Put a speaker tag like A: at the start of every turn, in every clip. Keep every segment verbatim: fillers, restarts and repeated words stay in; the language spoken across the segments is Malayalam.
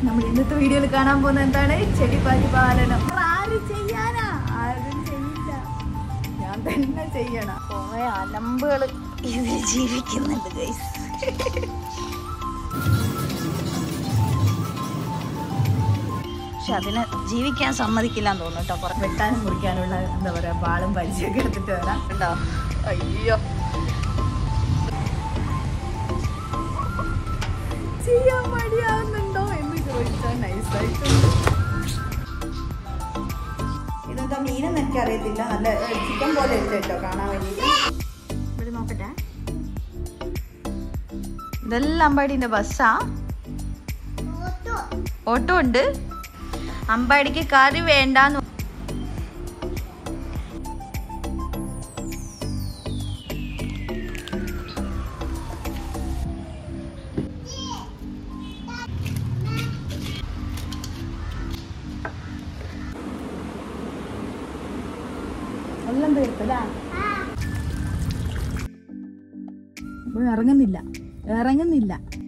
A: നമ്മൾ ഇന്നത്തെ വീഡിയോയിൽ കാണാൻ പോകുന്നത് എന്താണ്? ചെടി പരിപാലനം. ആരും ചെയ്യാനാ? ആരും ചെയ്യില്ല, ഞാൻ തന്നെ ചെയ്യണം. കുറെ അലമ്പുകൾ ഇതിൽ ജീവിക്കുന്നുണ്ട് ഗൈസ്. പക്ഷെ അതിനെ ജീവിക്കാൻ സമ്മതിക്കില്ലാന്ന് തോന്നുന്നു കേട്ടോ. കുറെ വെട്ടാനും മുറിക്കാനുള്ള എന്താ പറയാ ബാളും പരിചയമൊക്കെ എടുത്തിട്ട് വരാം കേട്ടോ. അയ്യോ, ചെയ്യാൻ മടിയാവുന്നുണ്ടോ എന്ന് ചോദിച്ചാൽ നൈസായിട്ടുണ്ട്. ഇതെന്താ മീനെന്ന് എനിക്ക് അറിയത്തില്ല. നല്ല ചിക്കൻ പോലെ ഉണ്ട് കേട്ടോ കാണാൻ വേണ്ടിയിട്ട്. ഇവിടെ നോക്കട്ടെ, ഇതെല്ലാം അമ്പാടിന്റെ ബസ്സാ. ഓട്ടോ ഉണ്ട്. അമ്പാടിക്ക് കറി വേണ്ടാന്ന്. എല്ലാം തീർത്തല്ലേ? ഇറങ്ങുന്നില്ല ഇറങ്ങുന്നില്ല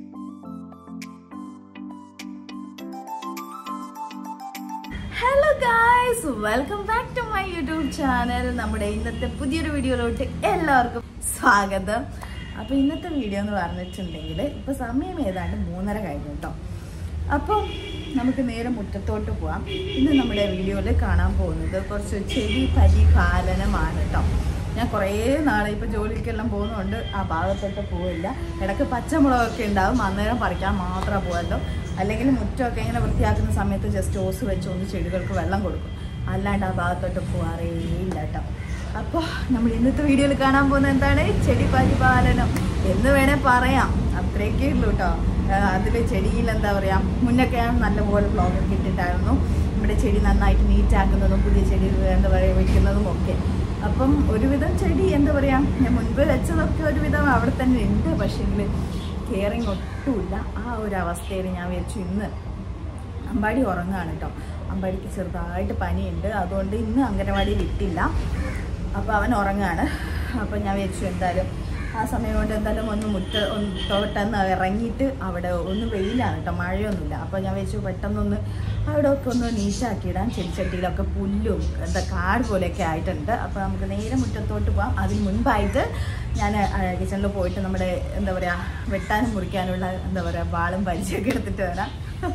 A: hello guys, welcome back to my YouTube channel. നമ്മുടെ ഇന്നത്തെ പുതിയൊരു വീഡിയോയിലോട്ട് എല്ലാവർക്കും സ്വാഗതം. അപ്പൊ ഇന്നത്തെ വീഡിയോ എന്ന് പറഞ്ഞിട്ടുണ്ടെങ്കിൽ ഇപ്പൊ സമയം ഏതാണ്ട് മൂന്നര കഴിഞ്ഞു കേട്ടോ. അപ്പം നമുക്ക് നേരെ മുറ്റത്തോട്ട് പോവാം. ഇന്ന് നമ്മുടെ വീഡിയോയിൽ കാണാൻ പോകുന്നത് കുറച്ച് ചെടി പരിപാലനമാണ് കേട്ടോ. ഞാൻ കുറേ നാളെ ഇപ്പോൾ ജോലിക്കെല്ലാം പോകുന്നതുകൊണ്ട് ആ ഭാഗത്തോട്ട് പോവില്ല. ഇടയ്ക്ക് പച്ചമുളകൊക്കെ ഉണ്ടാവും, അന്നേരം പറിക്കാൻ മാത്രമേ പോകുമല്ലോ. അല്ലെങ്കിൽ മുറ്റമൊക്കെ ഇങ്ങനെ വൃത്തിയാക്കുന്ന സമയത്ത് ജസ്റ്റ് ഓസ് വെച്ച് ഒന്ന് ചെടികൾക്ക് വെള്ളം കൊടുക്കും, അല്ലാണ്ട് ആ ഭാഗത്തോട്ട് പോകാറേ ഇല്ല കേട്ടോ. അപ്പോൾ നമ്മൾ ഇന്നത്തെ വീഡിയോയിൽ കാണാൻ പോകുന്നത് എന്താണ്? ചെടി പരിപാലനം എന്ന് വേണേൽ പറയാം. അത്രയൊക്കെ ഉള്ളൂ കേട്ടോ. അതിൽ ചെടിയിൽ എന്താ പറയുക, മുന്നൊക്കെ ഞാൻ നല്ലപോലെ വ്ളോഗൊക്കെ ഇട്ടിട്ടായിരുന്നു ഇവിടെ ചെടി നന്നായിട്ട് നീറ്റാക്കുന്നതും പുതിയ ചെടി എന്താ പറയുക വെക്കുന്നതും ഒക്കെ. അപ്പം ഒരുവിധം ചെടി എന്താ പറയുക, ഞാൻ മുൻപ് വെച്ചതൊക്കെ ഒരുവിധം അവിടെ തന്നെ ഉണ്ട്. പക്ഷേങ്കിൽ കെയറിങ് ഒട്ടുമില്ല. ആ ഒരു അവസ്ഥയിൽ ഞാൻ വിചാരിച്ചു ഇന്ന് അമ്പാടി ഉറങ്ങുകയാണ് കേട്ടോ. അമ്പാടിക്ക് ചെറുതായിട്ട് പനിയുണ്ട്, അതുകൊണ്ട് ഇന്ന് അംഗനവാടി വിട്ടില്ല. അപ്പോൾ അവൻ ഉറങ്ങുകയാണ്. അപ്പോൾ ഞാൻ വിചാരിച്ചു എന്തായാലും ആ സമയം കൊണ്ട് എന്തായാലും ഒന്ന് മുറ്റ ഒന്ന് തോട്ടെന്ന് ഇറങ്ങിയിട്ട്, അവിടെ ഒന്ന് വെയിലാണ് കേട്ടോ, മഴയൊന്നുമില്ല. അപ്പോൾ ഞാൻ വെച്ചു പെട്ടെന്നൊന്ന് അവിടെ ഒക്കെ ഒന്ന് നീറ്റാക്കിയിടാൻ. ചെടിച്ചട്ടിയിലൊക്കെ പുല്ലും എന്താ കാട് പോലെയൊക്കെ ആയിട്ടുണ്ട്. അപ്പോൾ നമുക്ക് നേരെ മുറ്റത്തോട്ട് പോകാം. അതിന് മുൻപായിട്ട് ഞാൻ കിച്ചണിൽ പോയിട്ട് നമ്മുടെ എന്താ പറയുക വെട്ടാനും മുറിക്കാനുള്ള എന്താ പറയുക ബാളും പരിചയമൊക്കെ എടുത്തിട്ട് വരാം.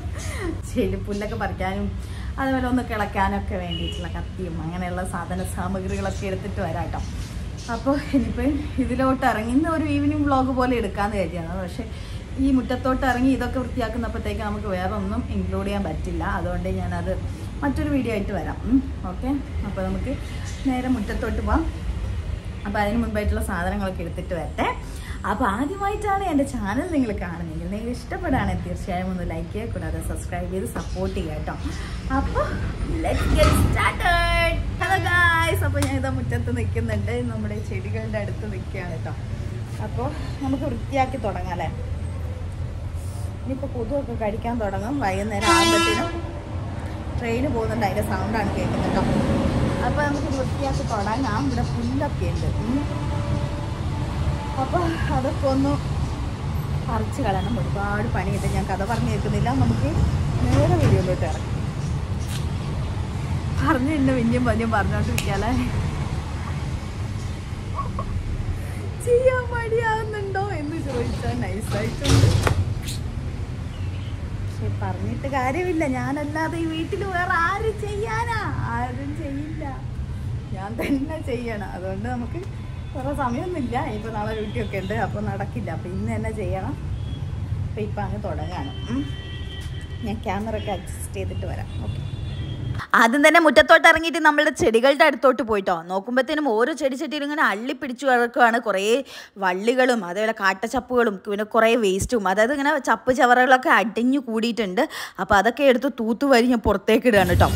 A: ചെടി പുല്ലൊക്കെ പറിക്കാനും അതുപോലെ ഒന്ന് കിളയ്ക്കാനൊക്കെ വേണ്ടിയിട്ടുള്ള കത്തിയും അങ്ങനെയുള്ള സാധന സാമഗ്രികളൊക്കെ എടുത്തിട്ട് വരാം കേട്ടോ. അപ്പോൾ ഇനിയിപ്പോൾ ഇതിലോട്ട് ഇറങ്ങി ഇന്ന് ഒരു ഈവനിങ് വ്ളോഗ് പോലെ എടുക്കാമെന്ന് കരുതിയാണ്. പക്ഷേ ഈ മുറ്റത്തോട്ട് ഇറങ്ങി ഇതൊക്കെ വൃത്തിയാക്കുന്നപ്പോഴത്തേക്ക് നമുക്ക് വേറെ ഒന്നും ഇൻക്ലൂഡ് ചെയ്യാൻ പറ്റില്ല. അതുകൊണ്ട് ഞാനത് മറ്റൊരു വീഡിയോ ആയിട്ട് വരാം. ഓക്കെ, അപ്പോൾ നമുക്ക് നേരെ മുറ്റത്തോട്ട് പോകാം. അപ്പോൾ അതിന് മുൻപായിട്ടുള്ള സാധനങ്ങളൊക്കെ എടുത്തിട്ട് വരട്ടെ. അപ്പോൾ ആദ്യമായിട്ടാണ് എൻ്റെ ചാനൽ നിങ്ങൾ കാണുന്നെങ്കിൽ, നിങ്ങൾ ഇഷ്ടപ്പെടുകയാണെങ്കിൽ തീർച്ചയായും ഒന്ന് ലൈക്ക് ചെയ്യുക, കൂടാതെ സബ്സ്ക്രൈബ് ചെയ്ത് സപ്പോർട്ട് ചെയ്യുക കേട്ടോ. അപ്പോൾ let's get started. Hello guys, അപ്പോൾ ഞാൻ ഇതാ മുറ്റത്ത് നിൽക്കുന്നുണ്ട്. നമ്മുടെ ചെടികളുടെ അടുത്ത് നിൽക്കുകയാണ് കേട്ടോ. അപ്പോൾ നമുക്ക് വൃത്തിയാക്കി തുടങ്ങാം അല്ലേ. ഇനിയിപ്പോൾ കൊതുകൊക്കെ കടിക്കാൻ തുടങ്ങും. വൈകുന്നേരം ആകുമ്പോഴത്തേനും ട്രെയിന് പോകുന്നുണ്ട്, അതിൻ്റെ സൗണ്ടാണ് കേൾക്കുന്നത് കേട്ടോ. അപ്പോൾ നമുക്ക് വൃത്തിയാക്കി തുടങ്ങാം. ഇവിടെ പുല്ലൊക്കെ ഉണ്ട്. അപ്പോൾ അതൊക്കെ ഒന്ന് പറിച്ച് കളയണം. ഒരുപാട് പണിയുണ്ട്, ഞാൻ കഥ പറഞ്ഞു കേൾക്കുന്നില്ല. നമുക്ക് നേരെ വീഡിയോയിലോട്ട് ഇറങ്ങാം. പറഞ്ഞു തന്നെ പിന്നെയും പഞ്ഞും പറഞ്ഞോണ്ടിരിക്കാല്ലേ. ചെയ്യാൻ മടിയാവുന്നുണ്ടോ എന്ന് ചോദിച്ചാൽ നൈസായിട്ടുണ്ട്. പക്ഷെ പറഞ്ഞിട്ട് കാര്യമില്ല, ഞാനല്ലാതെ ഈ വീട്ടിൽ വേറെ ആരും ചെയ്യാനാ? ആരും ചെയ്യില്ല, ഞാൻ തന്നെ ചെയ്യണം. അതുകൊണ്ട് നമുക്ക് വേറെ സമയമൊന്നുമില്ല. ഇപ്പോൾ നാളെ ഡ്യൂട്ടിയൊക്കെ ഉണ്ട്, അപ്പോൾ നടക്കില്ല. അപ്പോൾ ഇന്ന് തന്നെ ചെയ്യണം. അപ്പോൾ ഇപ്പം അങ്ങ് തുടങ്ങാണ്. ഞാൻ ക്യാമറ ഒക്കെ അഡ്ജസ്റ്റ് ചെയ്തിട്ട് വരാം. ഓക്കെ, ആദ്യം തന്നെ മുറ്റത്തോട്ട് ഇറങ്ങിയിട്ട് നമ്മളുടെ ചെടികളുടെ അടുത്തോട്ട് പോയിട്ടോ. നോക്കുമ്പോഴത്തേനും ഓരോ ചെടി ചട്ടിയിൽ ഇങ്ങനെ അള്ളി പിടിച്ചു കിടക്കുകയാണ്. കുറേ വള്ളികളും അതേപോലെ കാട്ടച്ചപ്പുകളും പിന്നെ കുറേ വേസ്റ്റും, അതായത് ഇങ്ങനെ ചപ്പ് ചവറകളൊക്കെ അടിഞ്ഞു കൂടിയിട്ടുണ്ട്. അപ്പോൾ അതൊക്കെ എടുത്ത് തൂത്തുവരി ഞാൻ പുറത്തേക്ക് ഇടുകയാണ് കേട്ടോ.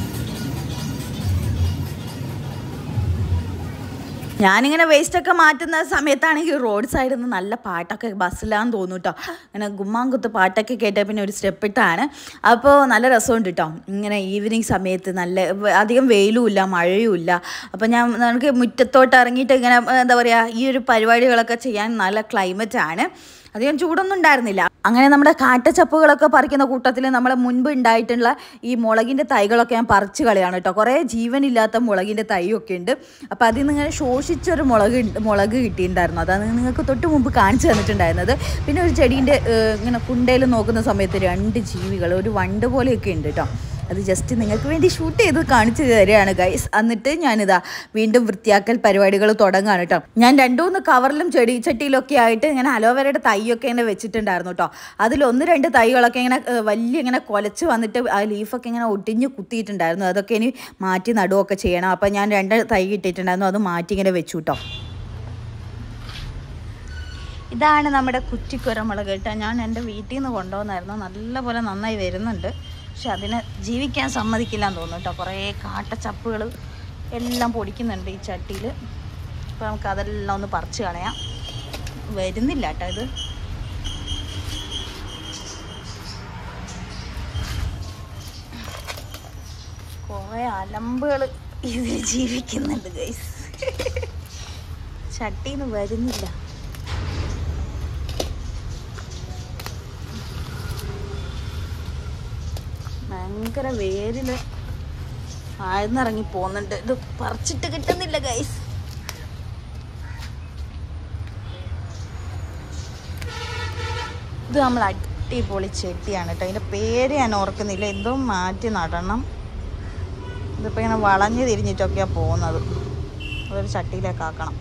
A: ഞാനിങ്ങനെ വേസ്റ്റൊക്കെ മാറ്റുന്ന സമയത്താണെങ്കിൽ റോഡ് സൈഡിൽ നിന്ന് നല്ല പാട്ടൊക്കെ ബസ്സിലാന്ന് തോന്നും കേട്ടോ. അങ്ങനെ ഗുമ്മാങ്കുത്ത് പാട്ടൊക്കെ കേട്ട പിന്നെ ഒരു സ്റ്റെപ്പ് ഇട്ടാണ്. അപ്പോൾ നല്ല രസമുണ്ട് കേട്ടോ. ഇങ്ങനെ ഈവനിങ് സമയത്ത് നല്ല അധികം വെയിലും ഇല്ല മഴയും ഇല്ല. അപ്പോൾ ഞാൻ നമുക്ക് മുറ്റത്തോട്ട് ഇറങ്ങിയിട്ട് ഇങ്ങനെ എന്താ പറയുക ഈ ഒരു പരിപാടികളൊക്കെ ചെയ്യാൻ നല്ല ക്ലൈമറ്റാണ്. അധികം ചൂടൊന്നും ഉണ്ടായിരുന്നില്ല. അങ്ങനെ നമ്മുടെ കാട്ടച്ചപ്പുകളൊക്കെ പറിക്കുന്ന കൂട്ടത്തിൽ നമ്മളെ മുൻപ് ഉണ്ടായിട്ടുള്ള ഈ മുളകിൻ്റെ തൈകളൊക്കെ ഞാൻ പറിച്ച് കളയാണ് കേട്ടോ. കുറേ ജീവനില്ലാത്ത മുളകിൻ്റെ തൈയൊക്കെ ഉണ്ട്. അപ്പോൾ അതിൽ നിന്ന് ഇങ്ങനെ ശോഷിച്ചൊരു മുളക് മുളക് കിട്ടിയിട്ടുണ്ടായിരുന്നു. അതാണ് നിങ്ങൾക്ക് തൊട്ട് മുമ്പ് കാണിച്ചു തന്നിട്ടുണ്ടായിരുന്നത്. പിന്നെ ഒരു ചെടീൻ്റെ ഇങ്ങനെ കുണ്ടയിൽ നോക്കുന്ന സമയത്ത് രണ്ട് ജീവികൾ ഒരു വണ്ട് പോലെയൊക്കെ ഉണ്ട് കേട്ടോ. അത് ജസ്റ്റ് നിങ്ങൾക്ക് വേണ്ടി ഷൂട്ട് ചെയ്ത് കാണിച്ചു തരികയാണ് ഗൈസ്. എന്നിട്ട് ഞാനിതാ വീണ്ടും വൃത്തിയാക്കൽ പരിപാടികൾ തുടങ്ങുകയാണ് കേട്ടോ. ഞാൻ രണ്ടു മൂന്ന് കവറിലും ചെടി ചട്ടിയിലൊക്കെ ആയിട്ട് ഇങ്ങനെ അലോവേരയുടെ തൈയൊക്കെ ഇങ്ങനെ വെച്ചിട്ടുണ്ടായിരുന്നു കേട്ടോ. അതിൽ ഒന്ന് രണ്ട് തൈകളൊക്കെ ഇങ്ങനെ വലിയ ഇങ്ങനെ കൊലച്ച് വന്നിട്ട് ആ ലീഫൊക്കെ ഇങ്ങനെ ഒട്ടിഞ്ഞ് കുത്തിയിട്ടുണ്ടായിരുന്നു. അതൊക്കെ ഇനി മാറ്റി നടുവൊക്കെ ചെയ്യണം. അപ്പോൾ ഞാൻ രണ്ട് തൈ ഇട്ടിട്ടുണ്ടായിരുന്നു, അത് മാറ്റി ഇങ്ങനെ വെച്ചു കേട്ടോ. ഇതാണ് നമ്മുടെ കുറ്റിക്കുരമുളക് കേട്ടോ. ഞാൻ എൻ്റെ വീട്ടിൽ നിന്ന് കൊണ്ടുവന്നായിരുന്നു. നല്ലപോലെ നന്നായി വരുന്നുണ്ട്. പക്ഷെ അതിനെ ജീവിക്കാൻ സമ്മതിക്കില്ല എന്ന് തോന്നുന്നു കേട്ടോ. കുറേ കാട്ടച്ചപ്പുകൾ എല്ലാം പൊടിക്കുന്നുണ്ട് ഈ ചട്ടിയിൽ. അപ്പോൾ നമുക്ക് അതെല്ലാം ഒന്ന് പറിച്ച് കളയാം. വരുന്നില്ല കേട്ടോ ഇത്. കുറേ അലമ്പുകൾ ഇതിൽ ജീവിക്കുന്നുണ്ട് ഗൈസ്. ചട്ടിയിൽ നിന്ന് വരുന്നില്ല. ഭയങ്കര വേരിൽ ആഴ്ന്നിറങ്ങി പോകുന്നുണ്ട്. ഇത് പറിച്ചിട്ട് കിട്ടുന്നില്ല ഗൈസ്. ഇത് നമ്മൾ അടിപൊളി ചെട്ടിയാണ് കേട്ടോ. അതിൻ്റെ പേര് ഞാൻ ഓർക്കുന്നില്ല. എന്തോ മാറ്റി നടണം. ഇതിപ്പോൾ ഇങ്ങനെ വളഞ്ഞ് തിരിഞ്ഞിട്ടൊക്കെയാണ് പോകുന്നത്. അതൊരു ചട്ടിയിലേക്ക് ആക്കണം.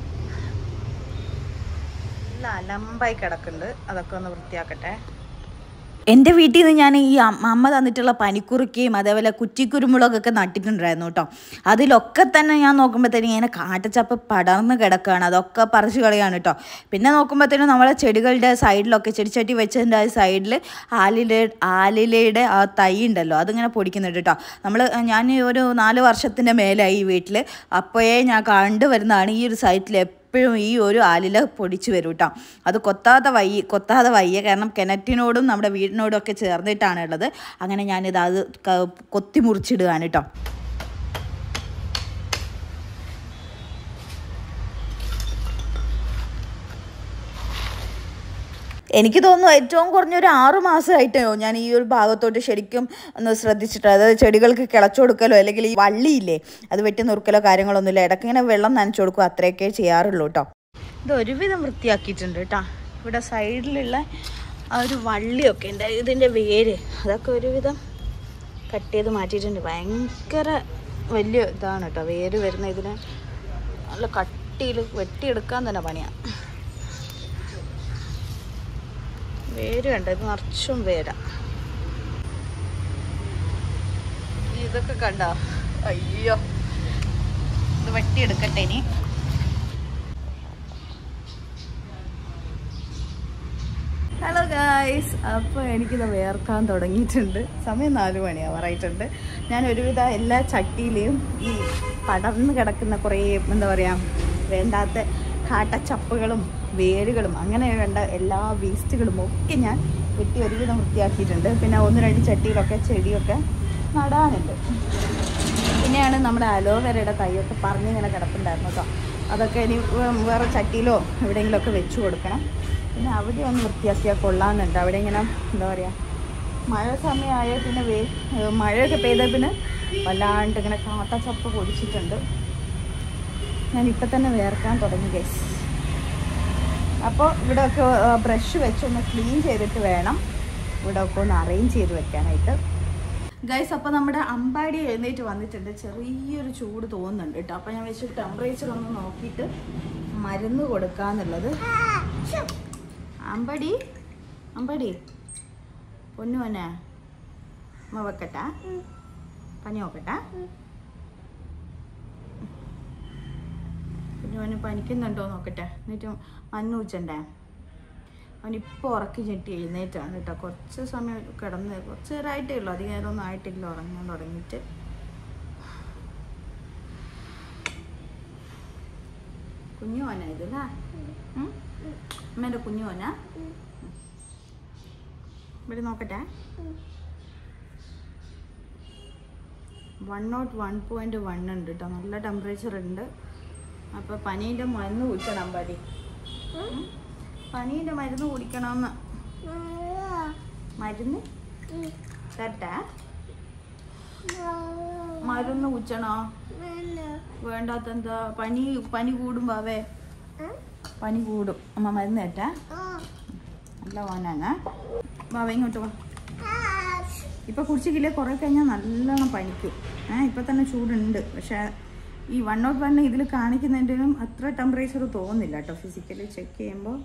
A: നല്ല അലമ്പായി കിടക്കുന്നുണ്ട്. അതൊക്കെ ഒന്ന് വൃത്തിയാക്കട്ടെ. എൻ്റെ വീട്ടിൽ നിന്ന് ഞാൻ ഈ അമ്മ തന്നിട്ടുള്ള പനിക്കുറുക്കയും അതേപോലെ കുറ്റിക്കുരുമുളകൊക്കെ നട്ടിട്ടുണ്ടായിരുന്നു കേട്ടോ. അതിലൊക്കെ തന്നെ ഞാൻ നോക്കുമ്പോഴത്തേനും ഇങ്ങനെ കാട്ടച്ചപ്പ് പടർന്ന് കിടക്കുകയാണ്. അതൊക്കെ പറിച്ച് കളയാണ് കേട്ടോ. പിന്നെ നോക്കുമ്പോഴത്തേനും നമ്മളെ ചെടികളുടെ സൈഡിലൊക്കെ ചെടിച്ചട്ടി വെച്ചതിൻ്റെ ആ സൈഡിൽ ആലില ആലിലയുടെ ആ തൈ ഉണ്ടല്ലോ, അതിങ്ങനെ പൊടിക്കുന്നുണ്ട് കേട്ടോ. നമ്മൾ ഞാൻ ഒരു നാല് വർഷത്തിൻ്റെ മേലായി ഈ വീട്ടിൽ. അപ്പോഴേ ഞാൻ കണ്ടുവരുന്നതാണ് ഈ ഒരു സൈറ്റിൽ എപ്പോഴും ഈ ഒരു ആലില പൊടിച്ച് വരും കേട്ടോ. അത് കൊത്താതെ വയ്യ കൊത്താതെ വയ്യ കാരണം കിണറ്റിനോടും നമ്മുടെ വീടിനോടും ഒക്കെ ചേർന്നിട്ടാണ് ഉള്ളത്. അങ്ങനെ ഞാനിത് അത് കൊത്തി മുറിച്ചിടുകയാണ് കേട്ടോ. എനിക്ക് തോന്നുന്നു ഏറ്റവും കുറഞ്ഞൊരു ആറു മാസമായിട്ടോ ഞാൻ ഈ ഒരു ഭാഗത്തോട്ട് ശരിക്കും ഒന്ന് ശ്രദ്ധിച്ചിട്ട്. അതായത് ചെടികൾക്ക് കിളച്ചു കൊടുക്കലോ അല്ലെങ്കിൽ ഈ വള്ളിയില്ലേ അത് വെട്ടി നുറുക്കലോ കാര്യങ്ങളൊന്നുമില്ല. ഇടയ്ക്ക് ഇങ്ങനെ വെള്ളം നനച്ചു കൊടുക്കുക, അത്രയൊക്കെ ചെയ്യാറുള്ളൂ കേട്ടോ. ഇത് ഒരുവിധം വൃത്തിയാക്കിയിട്ടുണ്ട് കേട്ടോ. ഇവിടെ സൈഡിലുള്ള ആ ഒരു വള്ളിയൊക്കെ ഉണ്ട്, ഇതിൻ്റെ വേര് അതൊക്കെ ഒരുവിധം കട്ട് ചെയ്ത് മാറ്റിയിട്ടുണ്ട്. ഭയങ്കര വലിയ ഇതാണ് കേട്ടോ വേര് വരുന്ന. ഇതിന് നല്ല കട്ടിയിൽ വെട്ടിയെടുക്കാൻ തന്നെ പണിയാണ്. വേര് കണ്ട, ഇത് നിറച്ചും വേര. ഇതൊക്കെ കണ്ടോ? അയ്യോ, ഇത് വെട്ടിയെടുക്കട്ടെ ഇനി. ഹലോ ഗായ്സ്, അപ്പോൾ എനിക്കിത് വേർക്കാൻ തുടങ്ങിയിട്ടുണ്ട്. സമയം നാല് മണിയാവാറായിട്ടുണ്ട്. ഞാൻ ഒരുവിധ എല്ലാ ചട്ടിയിലെയും ഈ പടർന്ന് കിടക്കുന്ന കുറേ എന്താ പറയുക വേണ്ടാത്ത കാട്ടച്ചപ്പുകളും വേരുകളും അങ്ങനെ വേണ്ട എല്ലാ വേസ്റ്റുകളും ഒക്കെ ഞാൻ വെട്ടി ഒരുവിധം വൃത്തിയാക്കിയിട്ടുണ്ട്. പിന്നെ ഒന്ന് രണ്ട് ചട്ടിയിലൊക്കെ ചെടിയൊക്കെ നടാനുണ്ട്. പിന്നെയാണ് നമ്മുടെ അലോവേരയുടെ തൈയൊക്കെ പറഞ്ഞിങ്ങനെ കിടപ്പുണ്ടായിരുന്നു കേട്ടോ. അതൊക്കെ ഇനി വേറെ ചട്ടിയിലോ എവിടെയെങ്കിലുമൊക്കെ വെച്ച് കൊടുക്കണം. പിന്നെ അവിടെ ഒന്ന് വൃത്തിയാക്കിയാൽ കൊള്ളാമെന്നുണ്ട്. അവിടെ ഇങ്ങനെ എന്താ പറയുക മഴ സമയമായ പിന്നെ വേ മഴയൊക്കെ പെയ്ത പിന്നെ വല്ലാണ്ട് ഇങ്ങനെ കാട്ടച്ചപ്പ് പൊടിച്ചിട്ടുണ്ട്. ഞാനിപ്പോൾ തന്നെ വേർക്കാൻ തുടങ്ങി ഗൈസ്. അപ്പോൾ ഇവിടെയൊക്കെ ബ്രഷ് വെച്ചൊന്ന് ക്ലീൻ ചെയ്തിട്ട് വേണം ഇവിടെയൊക്കെ ഒന്ന് അറേഞ്ച് ചെയ്ത് വെക്കാനായിട്ട് ഗൈസ്. അപ്പോൾ നമ്മുടെ അമ്പാടി എഴുന്നേറ്റ് വന്നിട്ടുണ്ട്. ചെറിയൊരു ചൂട് തോന്നുന്നുണ്ട് കേട്ടോ. അപ്പോൾ ഞാൻ വെച്ച് ടെമ്പറേച്ചർ ഒന്ന് നോക്കിയിട്ട് മരുന്ന് കൊടുക്കാന്നുള്ളത്. അമ്പാടി അമ്പാടി പൊന്നു മോനെ അമ്മ വെക്കട്ടെ, പനി നോക്കട്ടെ. കുഞ്ഞുമോന് പനിക്കുന്നുണ്ടോ നോക്കട്ടെ. എന്നിട്ട് മഞ്ഞ് ഉച്ചണ്ടേ. അവനിപ്പോൾ ഉറക്കി ഞെട്ടി എഴുന്നേറ്റാണ് കേട്ടോ. കുറച്ച് സമയം കിടന്ന് കുറച്ച് നേരമായിട്ടേ ഉള്ളൂ, അധികം നേരമൊന്നും ആയിട്ടില്ല ഉറങ്ങാൻ തുടങ്ങിയിട്ട്. കുഞ്ഞുമോനാ ഇതല്ലേ? അമ്മേൻ്റെ കുഞ്ഞുമോനാ? ഇവിടെ നോക്കട്ടെ. One nought one point one ഉണ്ട് കേട്ടോ. നല്ല ടെമ്പറേച്ചർ ഉണ്ട്. അപ്പോൾ പനീൻ്റെ മരുന്ന് കുടിക്കണം. അമ്പാടി പനീൻ്റെ മരുന്ന് കുടിക്കണമെന്ന്. മരുന്ന് തരട്ടെ? മരുന്ന് കുടിച്ചണോ? വേണ്ടാത്തെന്താ? പനി പനി കൂടും ബാവേ, പനി കൂടും. അമ്മ മരുന്ന് തരട്ടെ? നല്ല മോനാണ് ബാവ. ഇങ്ങോട്ട് വാ. ഇപ്പൊ കുടിച്ചിട്ടില്ലേ കുറെ കഴിഞ്ഞാൽ നല്ലോണം പനിക്കും. ഏഹ് ഇപ്പൊ തന്നെ ചൂടുണ്ട്. പക്ഷെ ഈ വൺ നോട്ട് വൺ ഇതിൽ കാണിക്കുന്നതിൻ്റെയും അത്ര ടെമ്പറേച്ചർ തോന്നുന്നില്ല കേട്ടോ ഫിസിക്കലി ചെക്ക് ചെയ്യുമ്പോൾ.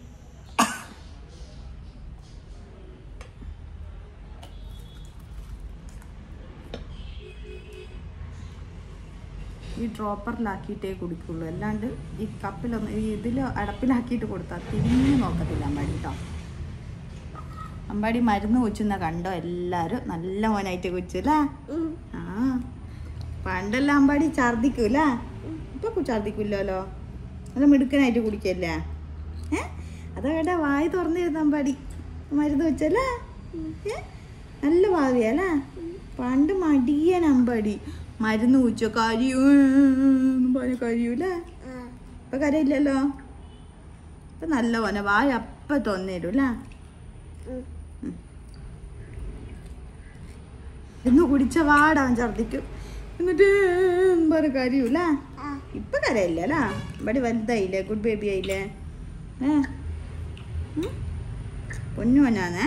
A: ഈ ഡ്രോപ്പറിലാക്കിയിട്ടേ കുടിക്കുള്ളൂ, അല്ലാണ്ട് ഈ കപ്പിലൊന്നും ഈ ഇതിൽ അടപ്പിലാക്കിയിട്ട് കൊടുത്താൽ തിരിഞ്ഞു നോക്കത്തില്ല അമ്പാടി കേട്ടോ. അമ്പാടി മരുന്ന് കൊച്ചുന്ന കണ്ടോ എല്ലാവരും? നല്ല മോനായിട്ട് കൊച്ചല്ലേ? ആ പണ്ടെല്ലാം അമ്പാടി ഛർദിക്കൂല, ഇപ്പൊ ഛർദിക്കില്ലല്ലോ. അത് മിടുക്കനായിട്ട് കുടിക്കല്ലേ? ഏ അതേടാ വായി തുറന്നിരുന്ന അമ്പാടി മരുന്ന് വെച്ചല്ലേ? നല്ല ഭാവിയല്ലേ? പണ്ട് മടിയൻ അമ്പാടി മരുന്ന് കുടിച്ചോ കരയൂ പറഞ്ഞ കരയൂലേ? ഇപ്പൊ കരയില്ലല്ലോ. ഇപ്പൊ നല്ല പോനെ വായ അപ്പ തോന്നേരൂല്ലേ? ഇന്ന് കുടിച്ച വാടാൻ ഛർദിക്കും, എന്നിട്ട് പറഞ്ഞ കരയൂല. ഇപ്പൊ കരയില്ലല്ലേ? ഇവിടെ വലുതായില്ലേ, ഗുഡ് ബേബി ആയില്ലേ? ഏ പൊന്നുവനാന്നേ.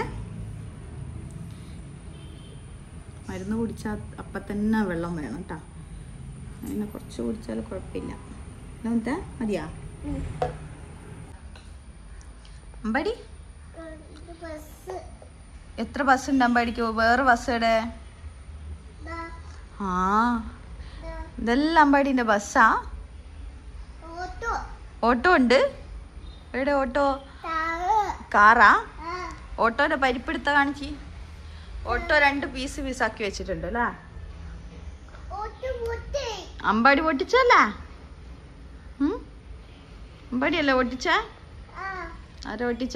A: മരുന്ന് കുടിച്ചാൽ അപ്പം തന്നെ വെള്ളം വേണം കേട്ടോ. അതിനെ കുറച്ച് കുടിച്ചാൽ കുഴപ്പമില്ല. എന്താ മതിയാ അമ്പാടി? എത്ര ബസ് ഉണ്ട് അമ്പാടിക്ക്? വേറെ ബസ് എവിടെ? ആ ഇതെല്ലാം അമ്പാടിന്റെ ബസ്സാ? ഓട്ടോ ഉണ്ട്? എവിടെ ഓട്ടോ? കാറാ? ഓട്ടോയുടെ പരിപ്പെടുത്ത കാണിച്ച്. ഓട്ടോ രണ്ട് പീസ് പീസാക്കി വെച്ചിട്ടുണ്ട് അല്ലേ? അമ്പാടി പൊട്ടിച്ചല്ലേ? അമ്പാടിയല്ലേ പൊട്ടിച്ച? ആരാ പൊട്ടിച്ച?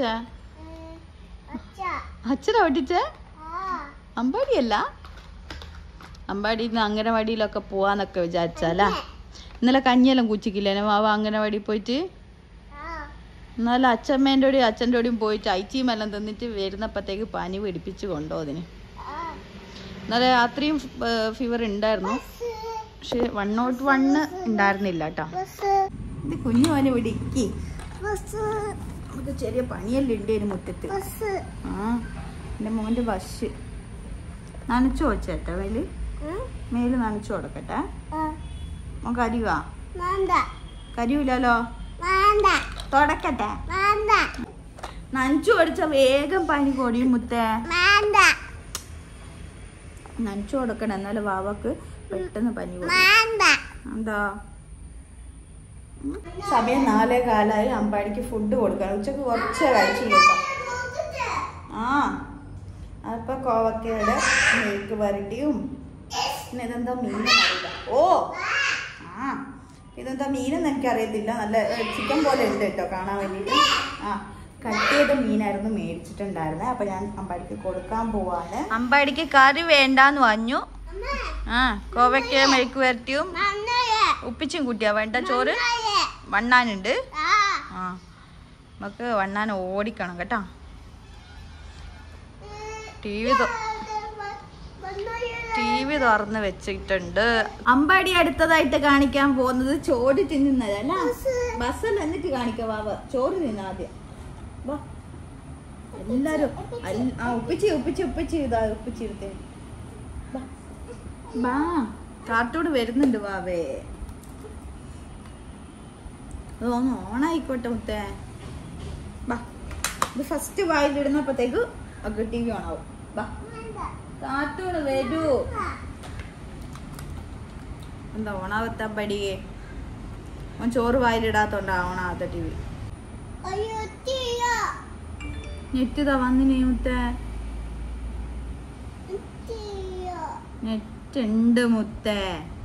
A: അച്ഛനാ പൊട്ടിച്ച? അമ്പാടിയല്ല. അമ്പാടി ഇന്ന് അംഗനവാടിയിലൊക്കെ പോവാന്നൊക്കെ വിചാരിച്ചാലാ? ഇന്നലെ കഞ്ഞിയെല്ലാം കുച്ചിക്കില്ലേ മാവ അംഗനവാടി പോയിട്ട്? എന്നാലും അച്ഛമ്മേൻ്റെ കൂടെയും അച്ഛൻ്റെ കൂടെയും പോയിട്ട് ഐച്ചിയുമെല്ലാം തിന്നിട്ട് വരുന്നപ്പോഴത്തേക്ക് പനി പിടിപ്പിച്ച് കൊണ്ടോ അതിന്. എന്നാലും രാത്രിയും ഫീവർ ഉണ്ടായിരുന്നു, പക്ഷെ വൺ നോട്ട് വണ്ണ് ഉണ്ടായിരുന്നില്ല കേട്ടോ. ഇത് കുഞ്ഞു മോനെ പിടിക്കി. നമുക്ക് ചെറിയ പണിയെല്ലാം ഉണ്ട് മുറ്റത്ത്. ആ എൻ്റെ മോൻ്റെ ബസ് നനച്ചു വെച്ചേട്ടാ മേല് മേല് നനച്ചു കൊടുക്കട്ടെ. മോൻ കരിവാ? കരിയൂലോ. തുടക്കട്ടെ? നനച്ചു കൊടുച്ച വേഗം പനി കൊടിയും മുത്തേ. നനച്ചു കൊടുക്കണം, എന്നാലും വാവക്ക് പെട്ടെന്ന് പനി കൊടുക്കും. എന്താ സമയം നാലേ കാലായി. അമ്പാടിക്ക് ഫുഡ് കൊടുക്കണം. ഉച്ചക്ക് കുറച്ച് കഴിച്ചില്ല. ആ അപ്പൊ കോവക്കയുടെ മെഴുക്ക് വരട്ടിയും പിന്നെ ഇതെന്താ മീനെന്നറിയില്ല. ഓ ആ ഇതെന്താ മീനെന്ന് എനിക്കറിയത്തില്ല. നല്ല ചിക്കൻ പോലെ ഉണ്ട് കേട്ടോ കാണാൻ വേണ്ടിയിട്ട്. ആ കട്ട് ചെയ്ത മീനായിരുന്നു മേടിച്ചിട്ടുണ്ടായിരുന്നത്. അപ്പൊ ഞാൻ അമ്പാടിക്ക് കൊടുക്കാൻ പോവാണ്. അമ്പാടിക്ക് കറി വേണ്ടാന്ന് പറഞ്ഞു. ആ കോവയ്ക്ക മെഴുക്ക് വരട്ടിയും ഉപ്പിച്ചും കൂട്ടിയാ വേണ്ട ചോറ്. വണ്ണാനുണ്ട്. ആ നമുക്ക് വണ്ണാൻ ഓടിക്കണം കേട്ടോ. ടി വി ടി വി തുറന്ന് വെച്ചിട്ടുണ്ട്. അമ്പാടി അടുത്തതായിട്ട് കാണിക്കാൻ പോകുന്നത് ചോറ് തിന്നുന്നതല്ല, ബസ്സല്ല. എന്നിട്ട് കാണിക്കാം വാവ ചോറ് തിന്ന ആദ്യം. വാ എല്ലാരും ആ ഉപ്പിച്ചി ഉപ്പിച്ചി ഉപ്പിച്ചി ഇതാ ഉപ്പിച്ചിരുത്തേ. വാ കാർട്ടൂൺ വരുന്നുണ്ട് വാവേ. അതൊന്ന് ഓണായിക്കോട്ടെ മുത്തേ. വാ ഇത് ഫസ്റ്റ് വായിലിടുന്നപ്പോഴത്തേക്ക് ടി വി ഓണാവും. വാ കാർട്ടൂണ് വരൂ. എന്താ ഓണാവത്ത പടിയെ? ഓൻ ചോറ് വായിലിടാത്തോണ്ടാ ഓണാവത്ത ടി വി. നെറ്റ് വന്നിനേ മുത്തേ. നെറ്റ് ഉണ്ട് മുത്തേ.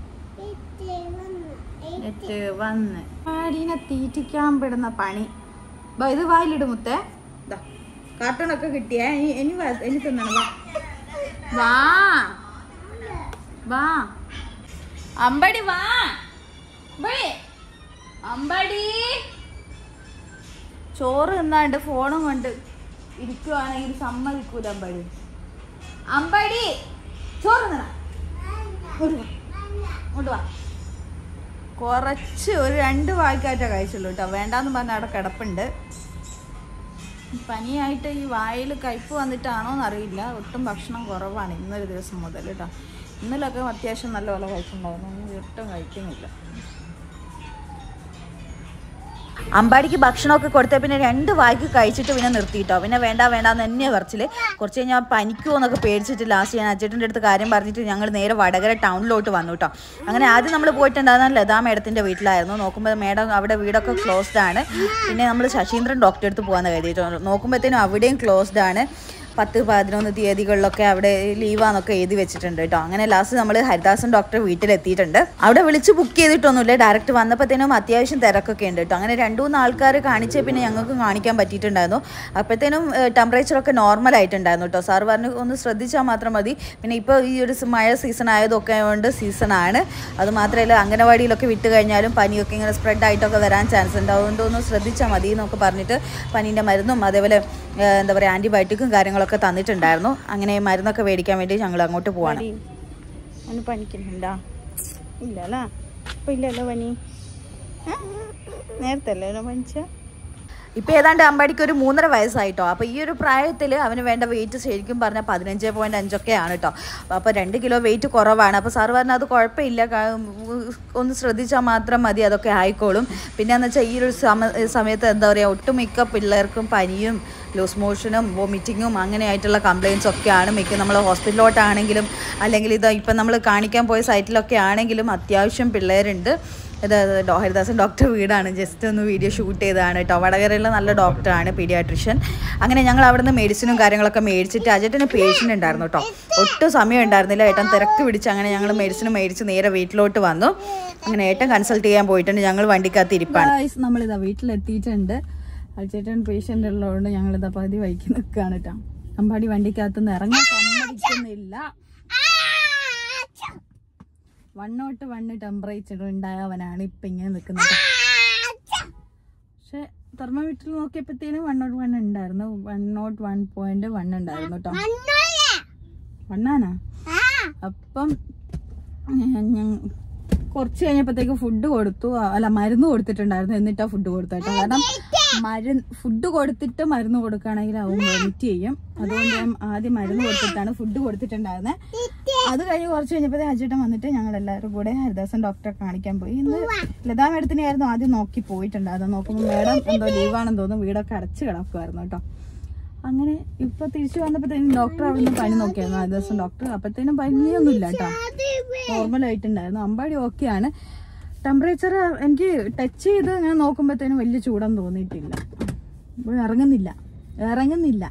A: നെറ്റ് വന്ന് പാടീനെ തീറ്റിക്കാൻ പെടുന്ന പണി. ഇത് വായിലിടും മുത്തേ. കാർട്ടൂണൊക്കെ കിട്ടിയേ. ഇനി ഇനി തിന്നണം. വാ വാ അമ്പടി വാ. അമ്പടി ചോറ് തിന്നാണ്ട് ഫോണും കൊണ്ട് ഇരിക്കുവാണെങ്കിൽ സമ്മതിക്കൂല അമ്പടി. അമ്പടി ചോറ് തിന്നണ ഇങ്ങോട്ട് വാ. കുറച്ച് ഒരു രണ്ട് വായ്ക്കാറ്റ കഴിച്ചുള്ളൂ കേട്ടോ. വേണ്ടാന്ന് പറഞ്ഞ അവിടെ കിടപ്പുണ്ട്. പനിയായിട്ട് ഈ വായിൽ കയ്പ്പ് വന്നിട്ടാണോന്ന് അറിയില്ല. ഒട്ടും ഭക്ഷണം കുറവാണ് ഇന്നൊരു ദിവസം മുതൽ കേട്ടോ. ഇന്നലൊക്കെ അത്യാവശ്യം നല്ലപോലെ കഴിക്കുന്നുണ്ടായിരുന്നു. ഒന്നും ഒട്ടും കഴിക്കുന്നില്ല. അമ്പാടിക്ക് ഭക്ഷണമൊക്കെ കൊടുത്ത പിന്നെ രണ്ട് വായ്ക്ക് കഴിച്ചിട്ട് പിന്നെ നിർത്തിയിട്ടോ. പിന്നെ വേണ്ട വേണ്ടാന്ന് തന്നെയാണ് പറച്ചിൽ. കുറച്ച് കഴിഞ്ഞാൽ പനിക്കുമോ എന്നൊക്കെ പേടിച്ചിട്ട് ലാസ്റ്റ് ഞാൻ അച്ഛൻ്റെ അടുത്ത് കാര്യം പറഞ്ഞിട്ട് ഞങ്ങൾ നേരെ വടകര ടൗണിലോട്ട് വന്നു കേട്ടോ. അങ്ങനെ ആദ്യം നമ്മൾ പോയിട്ടുണ്ടായിരുന്ന ലതാ മേഡത്തിൻ്റെ വീട്ടിലായിരുന്നു. നോക്കുമ്പോൾ മേഡം അവിടെ വീടൊക്കെ ക്ലോസ്ഡ് ആണ്. പിന്നെ നമ്മൾ ശശീന്ദ്രൻ ഡോക്ടറെ അടുത്ത് പോകാമെന്ന് കരുതിയിട്ടോ. നോക്കുമ്പോഴത്തേനും അവിടെയും ക്ലോസ്ഡ് ആണ്. പത്ത് പതിനൊന്ന് തീയതികളിലൊക്കെ അവിടെ ലീവാന്നൊക്കെ എഴുതി വെച്ചിട്ടുണ്ട് കേട്ടോ. അങ്ങനെ ലാസ്റ്റ് നമ്മൾ ഹരിദാസൻ ഡോക്ടർ വീട്ടിലെത്തിയിട്ടുണ്ട്. അവിടെ വിളിച്ച് ബുക്ക് ചെയ്തിട്ടൊന്നുമില്ല. ഡയറക്റ്റ് വന്നപ്പോഴത്തേനും അത്യാവശ്യം തിരക്കൊക്കെ ഉണ്ട് കേട്ടോ. അങ്ങനെ രണ്ട് മൂന്ന് ആൾക്കാർ കാണിച്ചേ പിന്നെ ഞങ്ങൾക്ക് കാണിക്കാൻ പറ്റിയിട്ടുണ്ടായിരുന്നു. അപ്പോഴത്തേനും ടെമ്പറേച്ചറൊക്കെ നോർമൽ ആയിട്ടുണ്ടായിരുന്നു കേട്ടോ. സാർ പറഞ്ഞു ഒന്ന് ശ്രദ്ധിച്ചാൽ മാത്രം മതി. പിന്നെ ഇപ്പോൾ ഈ ഒരു മഴ സീസൺ ആയതൊക്കെ ആയതുകൊണ്ട് സീസണാണ്. അത് മാത്രമല്ല അംഗനവാടിയിലൊക്കെ വിട്ട് കഴിഞ്ഞാലും പനിയൊക്കെ ഇങ്ങനെ സ്പ്രെഡ് ആയിട്ടൊക്കെ വരാൻ ചാൻസ് ഉണ്ട്. അതുകൊണ്ട് ഒന്ന് ശ്രദ്ധിച്ചാൽ മതി എന്നൊക്കെ പറഞ്ഞിട്ട് പനീൻ്റെ മരുന്നും അതേപോലെ എന്താ പറയുക ആൻറ്റിബയോട്ടിക്കും കാര്യങ്ങളൊക്കെ തന്നിട്ടുണ്ടായിരുന്നു. അങ്ങനെ മരുന്നൊക്കെ മേടിക്കാൻ വേണ്ടി ഞങ്ങൾ അങ്ങോട്ട് പോവാണ്. പനിക്കുന്നുണ്ടാ? ഇല്ല അല്ലേ? ഇപ്പം ഇല്ലല്ലോ പനി. നേരത്തെ അല്ലേ പനിച്ച? ഇപ്പം ഏതാണ്ട് അമ്പാടിക്ക് ഒരു മൂന്നര വയസ്സായിട്ടോ. അപ്പോൾ ഈ ഒരു പ്രായത്തിൽ അവന് വേണ്ട വെയിറ്റ് ശരിക്കും പറഞ്ഞാൽ പതിനഞ്ച് പോയിൻറ്റ് അഞ്ചൊക്കെയാണ് കേട്ടോ. അപ്പോൾ രണ്ട് കിലോ വെയിറ്റ് കുറവാണ്. അപ്പോൾ സാറ് പറഞ്ഞാൽ അത് കുഴപ്പമില്ല, ഒന്ന് ശ്രദ്ധിച്ചാൽ മാത്രം മതി, അതൊക്കെ ആയിക്കോളും. പിന്നെ എന്ന് വെച്ചാൽ ഈ ഒരു സമ സമയത്ത് എന്താ പറയുക ഒട്ടുമിക്ക പിള്ളേർക്കും പനിയും ലൂസ് മോഷനും വോമിറ്റിങ്ങും അങ്ങനെ ആയിട്ടുള്ള കംപ്ലയിൻസ് ഒക്കെയാണ് മിക്ക നമ്മൾ ഹോസ്പിറ്റലിലോട്ടാണെങ്കിലും അല്ലെങ്കിൽ ഇത് ഇപ്പം നമ്മൾ കാണിക്കാൻ പോയ സൈറ്റിലൊക്കെ ആണെങ്കിലും അത്യാവശ്യം പിള്ളേരുണ്ട്. ഇത് ഹരിദാസൻ ഡോക്ടർ വീടാണ്. ജസ്റ്റ് ഒന്ന് വീഡിയോ ഷൂട്ട് ചെയ്തതാണ് കേട്ടോ. വടകരയിലെ നല്ല ഡോക്ടറാണ്, പീഡിയാട്രിഷ്യൻ. അങ്ങനെ ഞങ്ങൾ അവിടെ നിന്ന് മെഡിസിനും കാര്യങ്ങളൊക്കെ മേടിച്ചിട്ട് അജേട്ടന് പേഷ്യൻ്റ് ഉണ്ടായിരുന്നു കേട്ടോ. ഒട്ടും സമയം ഉണ്ടായിരുന്നില്ല. ഏട്ടൻ തിരക്ക് പിടിച്ച് അങ്ങനെ ഞങ്ങൾ മെഡിസിനും മേടിച്ച് നേരെ വീട്ടിലോട്ട് വന്നു. അങ്ങനെ ഏട്ടൻ കൺസൾട്ട് ചെയ്യാൻ പോയിട്ടുണ്ട്. ഞങ്ങൾ വണ്ടിക്കകത്ത് ഇരിപ്പാണ്. നമ്മളിതാ വീട്ടിലെത്തിയിട്ടുണ്ട്. അജേട്ടൻ പേഷ്യൻ്റ് ഉള്ളതുകൊണ്ട് ഞങ്ങളിതാ പകുതി വൈകി നിൽക്കുകയാണ് കേട്ടോ. അമ്പാടി വണ്ടിക്കകത്തുനിന്ന് ഇറങ്ങാൻ സമ്മതിക്കുന്നില്ല. വൺ നോട്ട് വണ്ണ് ടെമ്പറേച്ചർ ഉണ്ടായവനാണ് ഇപ്പം ഇങ്ങനെ നിൽക്കുന്നത്. പക്ഷെ തെർമോമീറ്ററിൽ നോക്കിയപ്പോഴത്തേനും വൺ നോട്ട് വൺ ഉണ്ടായിരുന്നു. One nought one point one ഉണ്ടായിരുന്നു കേട്ടോ. വണ്ണാനാ? അപ്പം കുറച്ച് കഴിഞ്ഞപ്പോഴത്തേക്ക് ഫുഡ് കൊടുത്തു. അല്ല മരുന്ന് കൊടുത്തിട്ടുണ്ടായിരുന്നു. എന്നിട്ടാ ഫുഡ് കൊടുത്തു കേട്ടോ. കാരണം മരുന്ന് ഫുഡ് കൊടുത്തിട്ട് മരുന്ന് കൊടുക്കുകയാണെങ്കിൽ അവൻ വോമിറ്റ് ചെയ്യും. അതുകൊണ്ട് ഞാൻ ആദ്യം മരുന്ന് കൊടുത്തിട്ടാണ് ഫുഡ് കൊടുത്തിട്ടുണ്ടായിരുന്നത്. അത് കഴിഞ്ഞ് കുറച്ച് കഴിഞ്ഞപ്പോഴത്തേ അജേട്ടൻ വന്നിട്ട് ഞങ്ങൾ എല്ലാവരും കൂടെ ഹരിദാസൻ ഡോക്ടറെ കാണിക്കാൻ പോയി. ഇന്ന് ലതാ മേഡത്തിനെ ആയിരുന്നു ആദ്യം നോക്കി പോയിട്ടുണ്ടായിരുന്നു. നോക്കുമ്പോൾ മേഡം എന്തോ ലീവാണെന്ന് തോന്നുന്നു. വീടൊക്കെ അടച്ച് കിടക്കുമായിരുന്നു കേട്ടോ. അങ്ങനെ ഇപ്പൊ തിരിച്ചു വന്നപ്പോഴത്തേനും ഡോക്ടർ അവിടെ നിന്ന് പനി നോക്കിയായിരുന്നു ഹരിദാസൻ ഡോക്ടർ. അപ്പത്തേനും പനിയൊന്നും ഇല്ല കേട്ടോ, നോർമൽ ആയിട്ടുണ്ടായിരുന്നു. അമ്പാടി ഓക്കെയാണ്. ടെമ്പറേച്ചർ എനിക്ക് ടച്ച് ചെയ്ത് ഞാൻ നോക്കുമ്പോഴത്തേനും വലിയ ചൂടൊന്നും തോന്നിയിട്ടില്ല. ഇറങ്ങുന്നില്ല ഇറങ്ങുന്നില്ല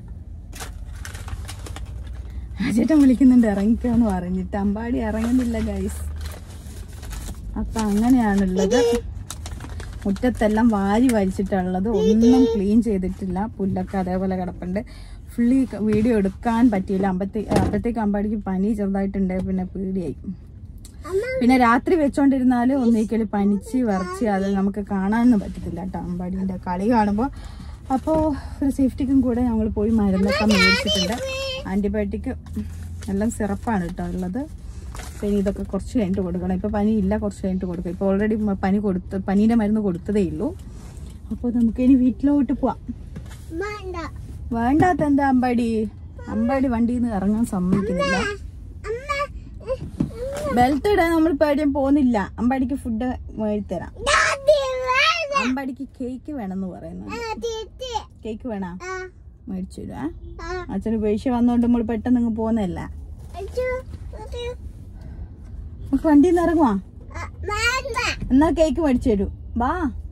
A: ചേട്ടൻ വിളിക്കുന്നുണ്ട് ഇറങ്ങിക്കാന്ന് പറഞ്ഞിട്ട്. അമ്പാടി ഇറങ്ങുന്നില്ല ഗൈസ്. അപ്പൊ അങ്ങനെയാണുള്ളത്. മുറ്റത്തെല്ലാം വാരി വലിച്ചിട്ടുള്ളത്, ഒന്നും ക്ലീൻ ചെയ്തിട്ടില്ല. പുല്ലൊക്കെ അതേപോലെ കിടപ്പുണ്ട്. ഫുള്ളി വീഡിയോ എടുക്കാൻ പറ്റിയില്ല. അമ്പത്തേ അപ്പോഴത്തേക്ക് അമ്പാടിക്ക് പനി ചെറുതായിട്ടുണ്ട്. പിന്നെ പേടിയായി. പിന്നെ രാത്രി വെച്ചോണ്ടിരുന്നാല് ഒന്നിക്കല് പനിച്ച് വിറച്ച് അത് നമുക്ക് കാണാനൊന്നും പറ്റത്തില്ല കേട്ടോ അമ്പാടിന്റെ കളി കാണുമ്പോൾ. അപ്പോൾ ഒരു സേഫ്റ്റിക്കും കൂടെ ഞങ്ങൾ പോയി മരുന്നൊക്കെ മേടിച്ചിട്ടുണ്ട്. ആന്റിബയോട്ടിക് എല്ലാം സിറപ്പാണ് കേട്ടോ ഉള്ളത്. പിന്നെ ഇതൊക്കെ കുറച്ച് കഴിഞ്ഞിട്ട് കൊടുക്കണം. ഇപ്പൊ പനി ഇല്ല, കുറച്ച് കഴിഞ്ഞിട്ട് കൊടുക്കാം. ഇപ്പൊ ഓൾറെഡി പനി കൊടുത്ത് പനീന്റെ മരുന്ന് കൊടുത്തതേ ഉള്ളൂ. അപ്പോൾ നമുക്ക് ഇനി വീട്ടിലോട്ട് പോവാം. വേണ്ടാത്ത എന്താ അമ്പാടി? അമ്പാടി വണ്ടിയിൽ നിന്ന് ഇറങ്ങാൻ സമ്മതിക്കുന്നില്ല. ബെൽറ്റ് ഇടാൻ നമ്മൾ പേടിയും പോകുന്നില്ല. അമ്പാടിക്ക് ഫുഡ് മേടിത്തരാം. അമ്പാടിക്ക് കേക്ക് വേണമെന്ന് പറയുന്നു. കേക്ക് വേണോ? മേടിച്ചു തരുവാ. അച്ഛന് പൈസ വന്നോണ്ട് നമ്മൾ പെട്ടെന്ന് ഇങ്ങ് പോകുന്നല്ല. നമുക്ക് വണ്ടിയിൽ നിന്ന് ഇറങ്ങുവാ. എന്നാ കേക്ക് മേടിച്ചു തരൂ. വാ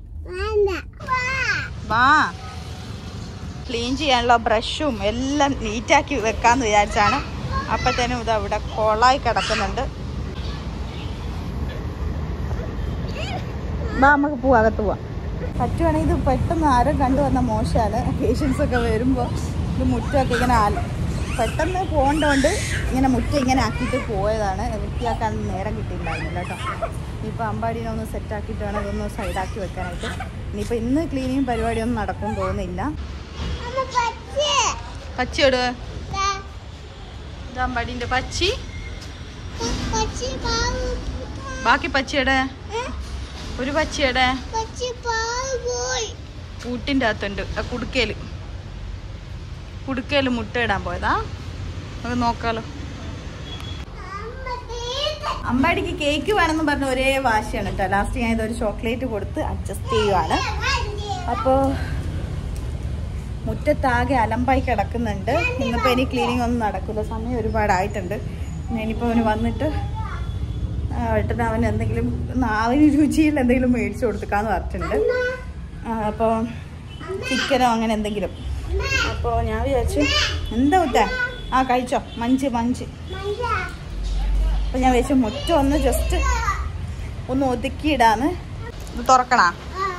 A: വാ. ക്ലീൻ ചെയ്യാനുള്ള ബ്രഷും എല്ലാം നീറ്റാക്കി വെക്കാന്ന് വിചാരിച്ചാണ്. അപ്പത്തേനും ഇത് അവിടെ കൊളായി കിടക്കുന്നുണ്ട്. വാ നമുക്ക് പോവാം, അകത്ത് പോവാം. പറ്റുവാണെങ്കിൽ ഇത് പെട്ടെന്ന് ആരും കണ്ടു വന്ന മോശമാണ്. പേഷ്യൻസ് ഒക്കെ വരുമ്പോൾ ഇത് മുറ്റമൊക്കെ ഇങ്ങനെ പെട്ടെന്ന് പോകേണ്ടതുകൊണ്ട് ഇങ്ങനെ മുറ്റ ഇങ്ങനെ ആക്കിയിട്ട് പോയതാണ്. വൃത്തിയാക്കാൻ നേരം കിട്ടിയിട്ടുണ്ടായിരുന്നില്ല കേട്ടോ. ഇനിയിപ്പോൾ അമ്പാടിനെ ഒന്ന് സെറ്റാക്കിയിട്ട് വേണം അതൊന്ന് സൈഡാക്കി വെക്കാനായിട്ട്. ഇനിയിപ്പോൾ ഇന്ന് ക്ലീനിങ് പരിപാടിയൊന്നും നടക്കും തോന്നുന്നില്ല. പച്ചിയോട് അമ്പാടിൻ്റെ പച്ചി ബാക്കി പച്ചിയുടെ ഒരു പച്ചിയുടെ കൂട്ടിൻ്റെ അകത്തുണ്ട്. കുടുക്കയിൽ കുടുക്കയിൽ മുട്ട ഇടാൻ പോയതാ. അത് നോക്കാലോ. അമ്പാടിക്ക് കേക്ക് വേണമെന്ന് പറഞ്ഞ ഒരേ വാശിയാണ് കേട്ടോ. ലാസ്റ്റ് ഞാൻ ഇതൊരു ചോക്ലേറ്റ് കൊടുത്ത് അഡ്ജസ്റ്റ് ചെയ്യുവാണ്. അപ്പോൾ മുറ്റത്താകെ അലമ്പായി കിടക്കുന്നുണ്ട്. ഇന്നിപ്പോൾ ഇനി ക്ലീനിങ് ഒന്നും നടക്കില്ല, സമയം ഒരുപാടായിട്ടുണ്ട്. ഞാനിപ്പോൾ അവന് വന്നിട്ട് ഏട്ടൻ അവൻ എന്തെങ്കിലും നാവിന് രുചിയിൽ എന്തെങ്കിലും മേടിച്ചു കൊടുത്തേക്കാന്ന് പറഞ്ഞിട്ടുണ്ട്. അപ്പോൾ ചിക്കനോ അങ്ങനെ എന്തെങ്കിലും. അപ്പോൾ ഞാൻ വിചാരിച്ചു എന്താ കുത്താ ആ കഴിച്ചോ മഞ്ച് മഞ്ച്. അപ്പോൾ ഞാൻ വിചാരിച്ചു മുറ്റം ഒന്ന് ജസ്റ്റ് ഒന്ന് ഒതുക്കിയിടാന്ന്. ഇത് തുറക്കണാ.